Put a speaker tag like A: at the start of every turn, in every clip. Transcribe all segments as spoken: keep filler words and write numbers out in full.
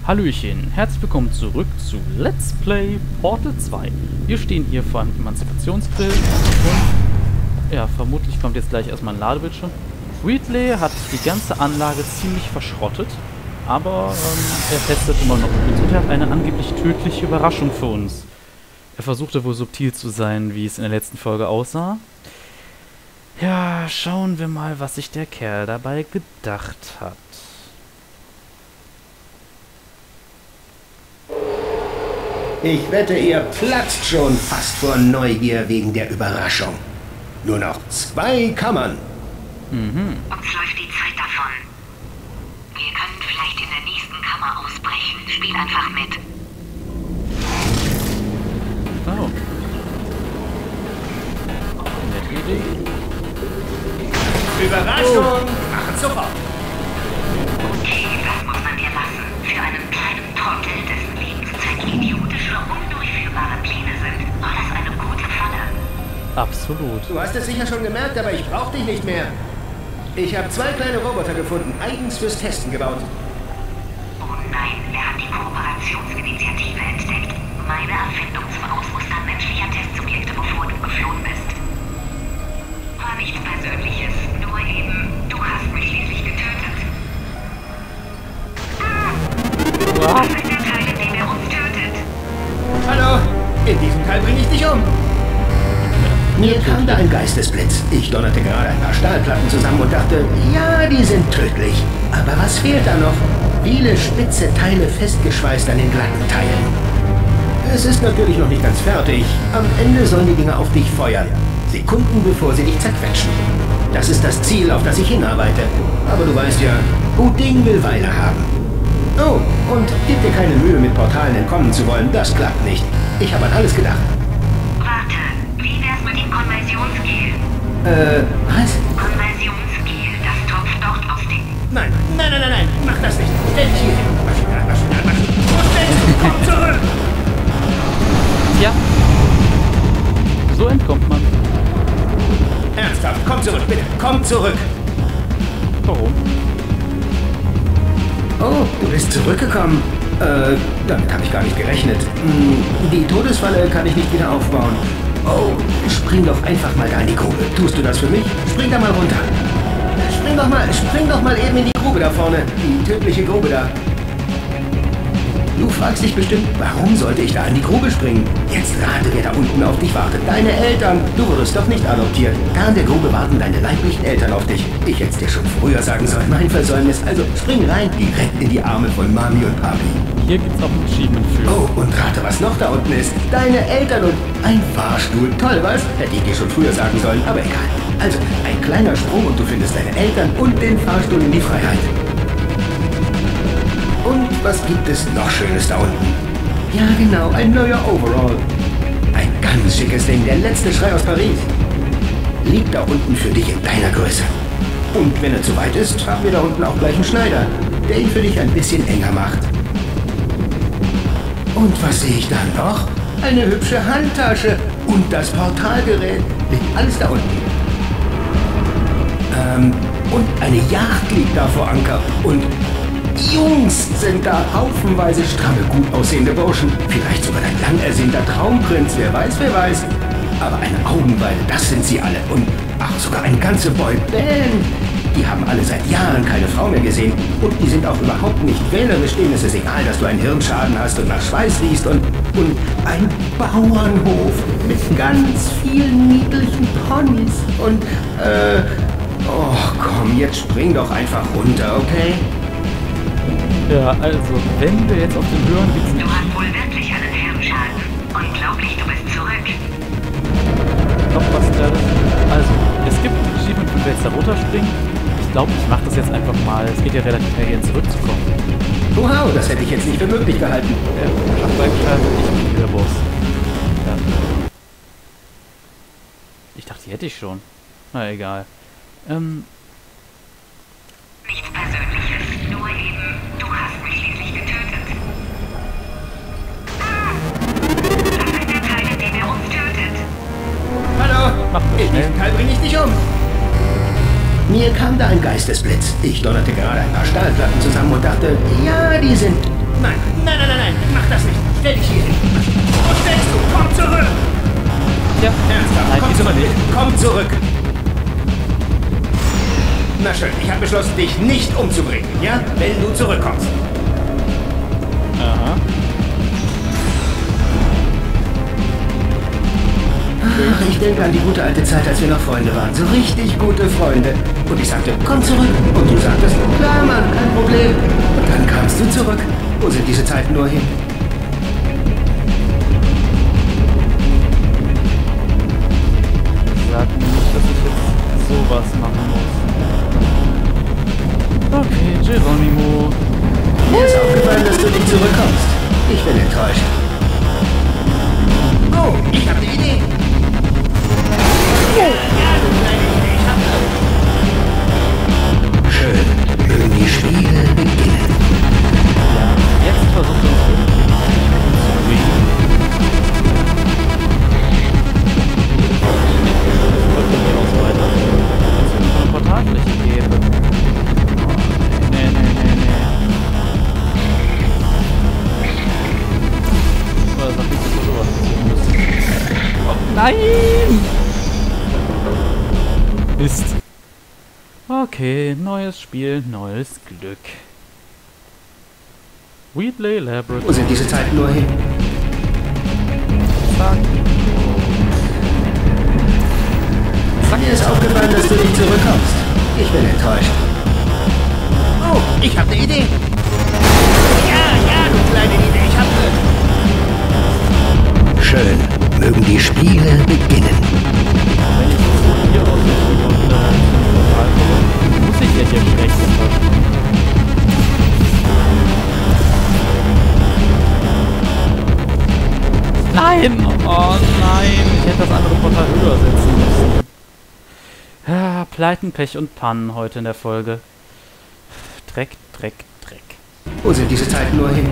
A: Hallöchen, herzlich willkommen zurück zu Let's Play Portal zwei. Wir stehen hier vor einem Emanzipationsgrill und ja, vermutlich kommt jetzt gleich erstmal ein Ladebildschirm. Wheatley hat die ganze Anlage ziemlich verschrottet, aber ähm, er testet immer noch gut und er hat eine angeblich tödliche Überraschung für uns. Er versuchte wohl subtil zu sein, wie es in der letzten Folge aussah. Ja, schauen wir mal, was sich der Kerl dabei gedacht hat.
B: Ich wette, ihr platzt schon fast vor Neugier wegen der Überraschung. Nur noch zwei Kammern.
C: Mhm. Uns läuft die Zeit davon. Wir können vielleicht in der nächsten Kammer ausbrechen. Spiel einfach mit.
A: Oh. Nette Idee.
B: Überraschung! Oh. Machen sofort!
C: Okay, das muss man dir lassen. Für einen kleinen Trottel, dessen Lebenszeit idiotische, undurchführbare Pläne sind, war das eine gute Falle.
A: Absolut.
B: Du hast es sicher schon gemerkt, aber ich brauch dich nicht mehr. Ich habe zwei kleine Roboter gefunden, eigens fürs Testen gebaut.
C: Oh nein, wer hat die Kooperationsinitiative entdeckt? Meine Erfindung zum Ausmustern menschlicher Testsubjekte, bevor du geflohen bist. War nichts Persönliches, nur eben, du hast mich schließlich getötet. Ah! Das ist der Teil, in dem er uns tötet.
B: Hallo, in diesem Teil bringe ich dich um. Mir kam da ein Geistesblitz. Ich donnerte gerade ein paar Stahlplatten zusammen und dachte, ja, die sind tödlich. Aber was fehlt da noch? Viele spitze Teile festgeschweißt an den glatten Teilen. Es ist natürlich noch nicht ganz fertig. Am Ende sollen die Dinger auf dich feuern. Sekunden bevor sie dich zerquetschen. Das ist das Ziel, auf das ich hinarbeite. Aber du weißt ja, gut Ding will Weile haben. Oh, und gib dir keine Mühe, mit Portalen entkommen zu wollen. Das klappt nicht. Ich habe an alles gedacht.
C: Warte, wie wär's mit dem Konversionsgel?
B: Äh, was?
C: Konversionsgel, das tropft dort aus dem...
B: Nein, nein, nein, nein, nein, mach das nicht. Stell dich hier hin. Maschinal, Maschinal, Maschinal. Wo stellst du? Komm zurück!
A: Ja. So entkommt man.
B: Ernsthaft, komm zurück, bitte. Komm zurück.
A: Warum?
B: Oh, du bist zurückgekommen. Äh, damit habe ich gar nicht gerechnet. Hm, die Todesfalle kann ich nicht wieder aufbauen. Oh, spring doch einfach mal da in die Grube. Tust du das für mich? Spring da mal runter. Spring doch mal, spring doch mal eben in die Grube da vorne. Die tödliche Grube da. Du fragst dich bestimmt, warum sollte ich da in die Grube springen? Jetzt rate, wer da unten auf dich wartet. Deine Eltern. Du wurdest doch nicht adoptiert. Da in der Grube warten deine leiblichen Eltern auf dich. Ich hätte es dir schon früher sagen sollen, mein Versäumnis. Also spring rein, direkt in die Arme von Mami und Papi.
A: Hier gibt's auch ein Achievement für.
B: Oh, und rate, was noch da unten ist. Deine Eltern und ein Fahrstuhl. Toll, was? Hätte ich dir schon früher sagen sollen, aber egal. Also, ein kleiner Sprung und du findest deine Eltern und den Fahrstuhl in die Freiheit. Und was gibt es noch Schönes da unten? Ja, genau, ein neuer Overall. Ein ganz schickes Ding, der letzte Schrei aus Paris. Liegt da unten für dich in deiner Größe. Und wenn er zu weit ist, haben wir da unten auch gleich einen Schneider, der ihn für dich ein bisschen enger macht. Und was sehe ich da noch? Eine hübsche Handtasche und das Portalgerät. Liegt alles da unten. Ähm, und eine Yacht liegt da vor Anker. Und Jungs sind da, haufenweise stramme, gut aussehende Burschen. Vielleicht sogar dein lang ersehnter Traumprinz, wer weiß, wer weiß. Aber eine Augenweide, das sind sie alle. Und ach, sogar eine ganze Boyband. Die haben alle seit Jahren keine Frau mehr gesehen. Und die sind auch überhaupt nicht wählerisch. Denen ist es egal, dass du einen Hirnschaden hast und nach Schweiß riechst. Und, und ein Bauernhof mit ganz vielen niedlichen Ponys. Und, äh, oh komm, jetzt spring doch einfach runter, okay?
A: Ja, also, wenn wir jetzt auf den höheren Witzen...
C: Du hast wohl wirklich einen Hirnschaden. Unglaublich, du bist zurück.
A: Blockbuster. Also, es gibt ein Achievement, wenn wir jetzt da runterspringen. Ich glaube, ich mache das jetzt einfach mal. Es geht ja relativ schnell, hier zurückzukommen.
B: Wow, das hätte ich jetzt nicht für möglich gehalten.
A: Ja, ach, bei Bescheid, ich bin der Boss. Ja. Ich dachte, die hätte ich schon. Na, egal. Ähm...
C: Nichts Persönliches, nur eben, du hast mich schließlich getötet. Ah! Das ist der Teil, in dem er uns tötet.
B: Hallo,
A: Mach das
B: in
A: schnell.
B: diesem Teil bringe ich dich um. Mir kam da ein Geistesblitz. Ich donnerte gerade ein paar Stahlplatten zusammen und dachte, ja, die sind Nein, nein, nein, nein, nein, mach das nicht. Stell dich hier hin. Wo stellst du? Komm zurück!
A: Ja,
B: Ernsthaft,
A: nein,
B: komm
A: diesmal
B: zurück.
A: nicht.
B: Komm zurück. Na schön, ich habe beschlossen, dich nicht umzubringen, ja? Wenn du zurückkommst.
A: Aha.
B: Ach, ich denke an die gute alte Zeit, als wir noch Freunde waren. So richtig gute Freunde. Und ich sagte, komm zurück. Und du sagtest, klar, Mann, kein Problem. Und dann kamst du zurück. Wo sind diese Zeiten nur hin?
A: Sag mir nicht, dass ich jetzt sowas machen muss. Okay, Geronimo.
B: Mir ist aufgefallen, dass du nicht zurückkommst. Ich bin enttäuscht. Oh, ich habe eine Idee. Ja, ja, du kleine Idee, ich habe. Schön. Mögen die Spiele beginnen.
A: Ja, jetzt versucht uns irgendwie zu bewegen. Von hier aus weiter. Wenn es irgendwo eine Portalfläche gäbe. Oh, nee, nee, nee, nee, nee. Oh, sag nicht, dass wir sowas passieren müssen. Oh, nein! Mist. Okay, neues Spiel, neues Glück. Wheatley Laboratory.
B: Wo sind diese Zeiten nur hin?
A: Zack. Zack.
B: Mir ist aufgefallen, dass du nicht zurückkommst. Ich bin enttäuscht. Oh, ich habe eine Idee. Ja, ja, du kleine Idee, ich habe eine. Schön. Mögen die Spiele beginnen.
A: Wenn ich jetzt von hier aus nicht und äh, Portal komme, muss ich ja hier schlecht verpassen. Nein! Oh nein! Ich hätte das andere Portal höher setzen müssen. Ja, Pleiten, Pech und Pannen heute in der Folge. Dreck, Dreck, Dreck.
B: Wo sind diese Zeiten nur hin?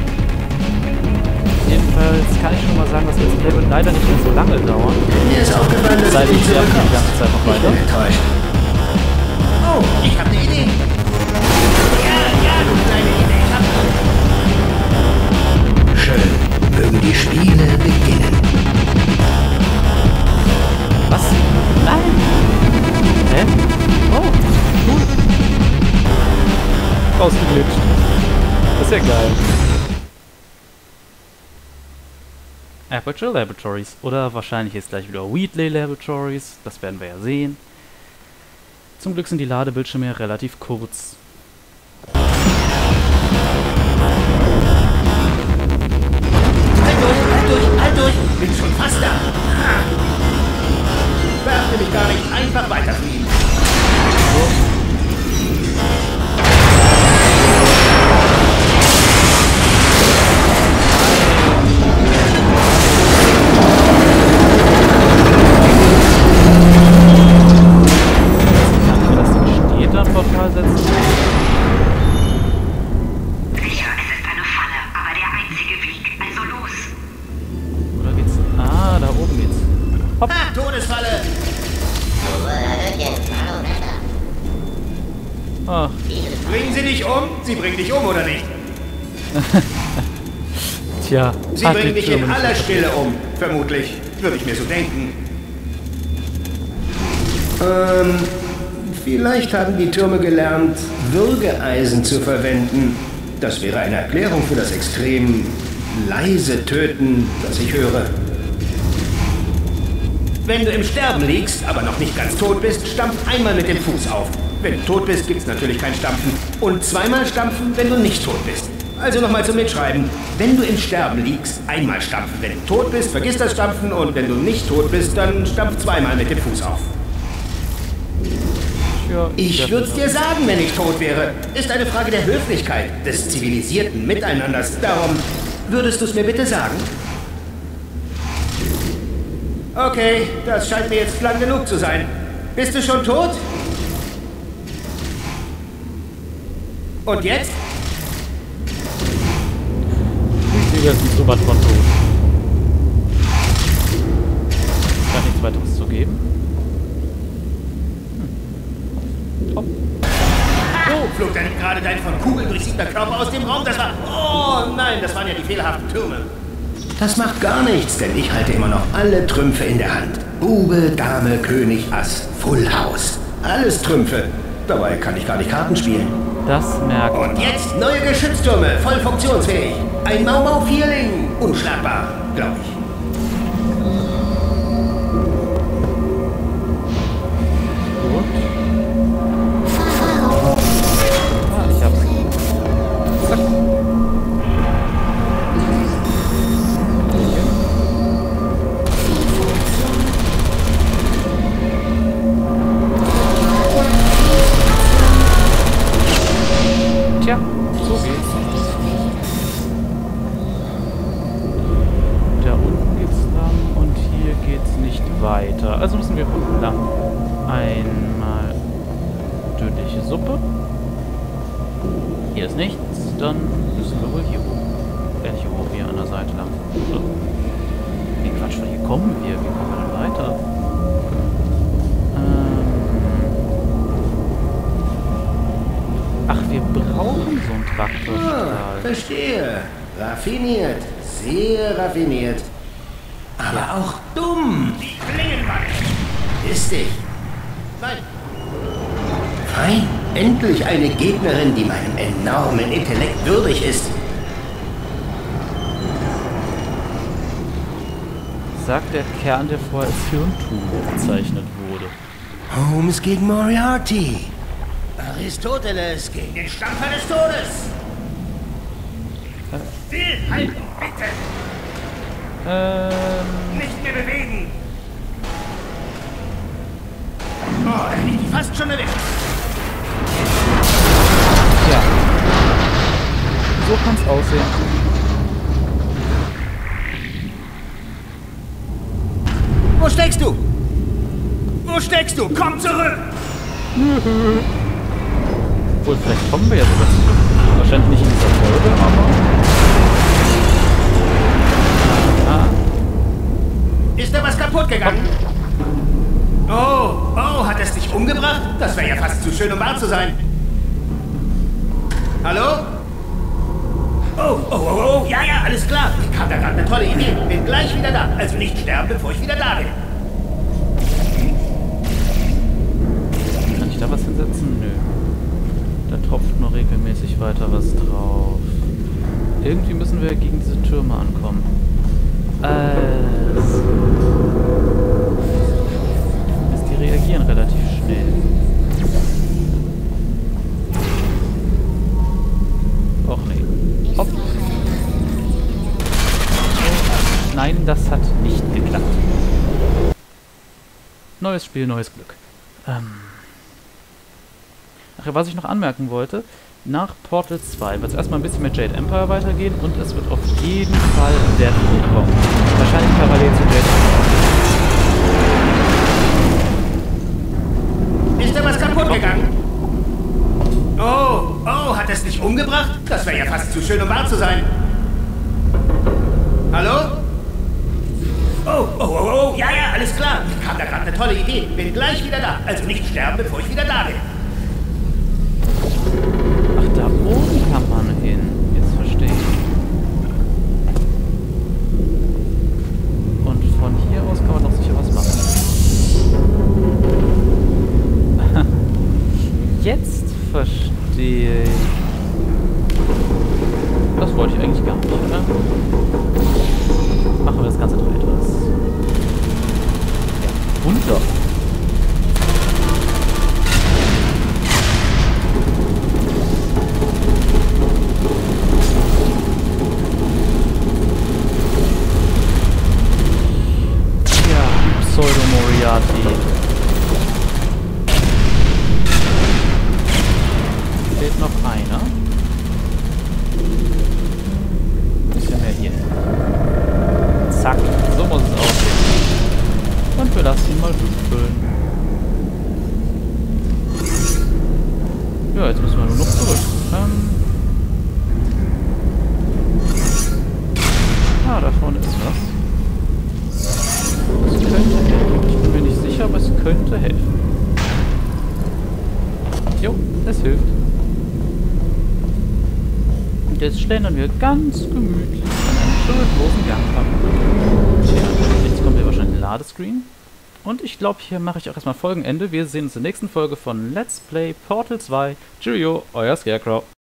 A: Jedenfalls kann ich schon mal sagen, dass Let's Play wird leider nicht mehr so lange dauern.
B: Mir ist aufgefallen, dass
A: Sei
B: du nicht
A: ich werfe die
B: zurückkommst.
A: ganze Zeit noch
B: Ich
A: weiter.
B: bin enttäuscht. Oh, ich habe eine Idee. Ja, ja, du kleine Idee, ich habe eine. Schön. Mögen die Spiele beginnen.
A: Was? Nein! Hä? Oh, cool. Rausgeglitscht. Das ist ja geil. Aperture Laboratories. Oder wahrscheinlich jetzt gleich wieder Wheatley Laboratories. Das werden wir ja sehen. Zum Glück sind die Ladebildschirme ja relativ kurz.
B: Halt durch, halt durch, halt durch. Bin schon fast da. Ah. Werf nämlich gar nicht. Einfach weiterfliegen.
A: Kann ich mir das steht dann Portal setzen?
C: Sicher, es ist eine Falle, aber der einzige Weg. Also los.
A: Oder geht's? Ah, da oben geht's. Hopp.
B: Ah, Todesfalle.
A: Ach,
B: Bringen Sie dich um? Sie bringen dich um, oder nicht?
A: tja.
B: Sie
A: hat
B: bringen
A: die
B: dich in
A: Türme nicht
B: aller
A: verstanden.
B: Stille um. Vermutlich. Würde ich mir so denken. Ähm, vielleicht haben die Türme gelernt, Würgeeisen zu verwenden. Das wäre eine Erklärung für das extrem leise Töten, das ich höre. Wenn du im Sterben liegst, aber noch nicht ganz tot bist, stampf einmal mit dem Fuß auf. Wenn du tot bist, gibt's natürlich kein Stampfen. Und zweimal stampfen, wenn du nicht tot bist. Also nochmal zum Mitschreiben. Wenn du im Sterben liegst, einmal stampfen. Wenn du tot bist, vergiss das Stampfen. Und wenn du nicht tot bist, dann stampf zweimal mit dem Fuß auf.
A: Tja,
B: Ich
A: werd
B: würde es
A: mir
B: dir sagen, wenn ich tot wäre. Ist eine Frage der Höflichkeit, des zivilisierten Miteinanders. Darum, würdest du es mir bitte sagen? Okay, das scheint mir jetzt lang genug zu sein. Bist du schon tot? Und jetzt?
A: Digga, ist nicht so was von tot. Scheint nichts weiteres zu geben. Hm. Hopp.
B: Oh, flog da nicht gerade dein von Kugeln durchsiebter Körper aus dem Raum? Das war... Oh, Oh nein, das waren ja die fehlerhaften Türme. Das macht gar nichts, denn ich halte immer noch alle Trümpfe in der Hand. Bube, Dame, König, Ass, Full House. Alles Trümpfe. Dabei kann ich gar nicht Karten spielen.
A: Das merkt man.
B: Und jetzt neue Geschütztürme, voll funktionsfähig. Ein Mau-Mau-Vierling. Unschlagbar, glaube ich.
A: Gut. Ah, ich hab's. Zack. Tja, so geht's. Da unten geht's lang und hier geht's nicht weiter. Also müssen wir unten lang. Einmal dünliche Suppe. Hier ist nichts. Dann müssen wir wohl hier hoch. Äh, nicht hoch, hier an der Seite lang. So. Nee, Quatsch, von hier kommen wir. Wie kommen wir denn weiter? Ach, wir brauchen so einen Traktorstrahl.
B: Ah, verstehe. Raffiniert. Sehr raffiniert. Aber ja. Auch dumm. Die Klingenwand. Ist dich. Nein. Fein. Endlich eine Gegnerin, die meinem enormen Intellekt würdig ist.
A: Sagt der Kern, der vorher als Hirntuch bezeichnet wurde.
B: Holmes gegen Moriarty. Aristoteles gegen den Stampfer des Todes. Stillhalten, bitte.
A: Ähm...
B: Nicht mehr bewegen. Oh, er hat mich fast schon erwischt.
A: Ja. So kann's aussehen.
B: Wo steckst du? Wo steckst du? Komm zurück!
A: Obwohl, vielleicht kommen wir ja sogar zurück. Wahrscheinlich nicht in dieser Folge, aber... Ah.
B: Ist da was kaputt gegangen? Oh, oh, hat es dich umgebracht? Das wäre ja fast zu schön, um wahr zu sein. Hallo? Oh, oh, oh, oh, ja, ja, alles klar. Ich habe da gerade eine tolle Idee. Bin gleich wieder da. Also nicht sterben, bevor ich wieder da bin.
A: Kann ich da was hinsetzen? Nö. Da tropft noch regelmäßig weiter was drauf. Irgendwie müssen wir gegen diese Türme ankommen. Also. Die reagieren relativ schnell. Och nee. Hopp. Nein, das hat nicht geklappt. Neues Spiel, neues Glück. Ähm. Ach ja, was ich noch anmerken wollte, nach Portal zwei wird es erstmal ein bisschen mit Jade Empire weitergehen und es wird auf jeden Fall Deadpool kommen. Wahrscheinlich parallel zu Jade Empire.
B: Ist da was kaputt gegangen? Oh, oh, hat es dich umgebracht? Das wäre ja fast zu schön, um wahr zu sein. Hallo? Oh, oh, oh, oh, ja, ja, alles klar. Ich habe da gerade eine tolle Idee. Bin gleich wieder da. Also nicht sterben, bevor ich wieder da bin.
A: Ach, da oben kann man hin. Jetzt verstehe ich. Und von hier aus kann man doch sicher was machen. Jetzt verstehe ich. Das wollte ich eigentlich gar nicht, oder? Machen wir das Ganze doch etwas. Ja, Wunder. Ja, Pseudo-Moriarty. Fehlt noch einer. Ein bisschen mehr hier. Zack, so muss es aussehen. Und wir lassen ihn mal hüpfen. Jetzt schlendern wir ganz gemütlich an einem schuldenlosen Gang ab. Ja, jetzt kommt hier wahrscheinlich ein Ladescreen. Und ich glaube, hier mache ich auch erstmal Folgenende. Wir sehen uns in der nächsten Folge von Let's Play Portal zwei. Cheerio, euer Scarecrow.